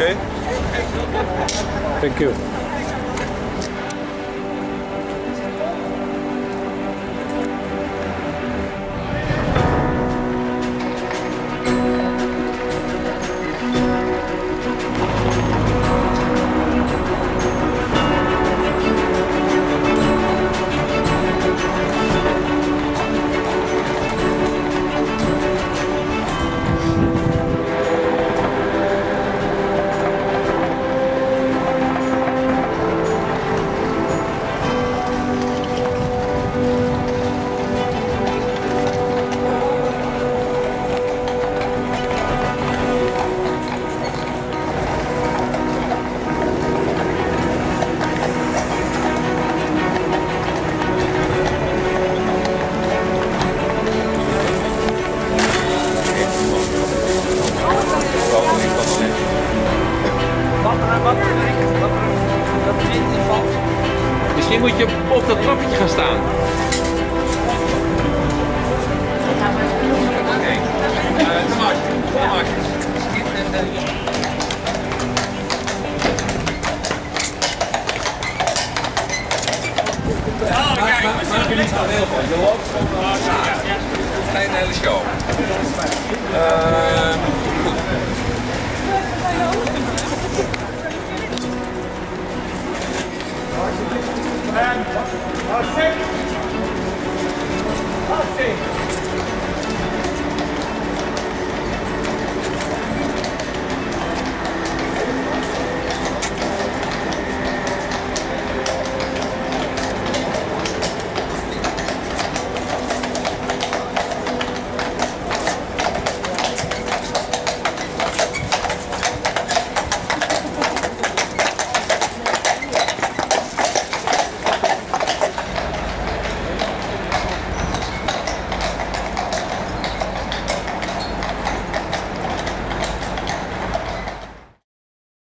Okay. Thank you. Misschien moet je op dat trappetje gaan staan. Oké. Tomaatje. Maak je niet zo heel van. Je loopt gewoon geen hele show. I'll see.